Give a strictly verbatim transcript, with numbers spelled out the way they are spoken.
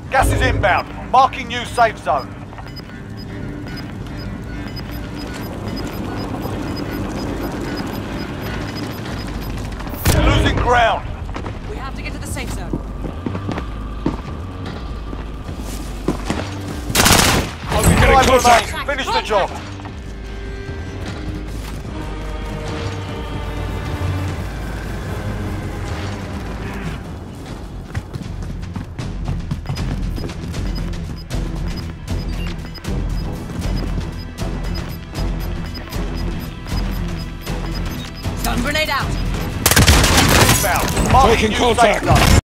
Gas is inbound. Marking new safe zone. They're losing ground. We have to get to the safe zone. Only five remain. Finish the job. Stun grenade out. Inbound. Marking Taking new contact. safe zone.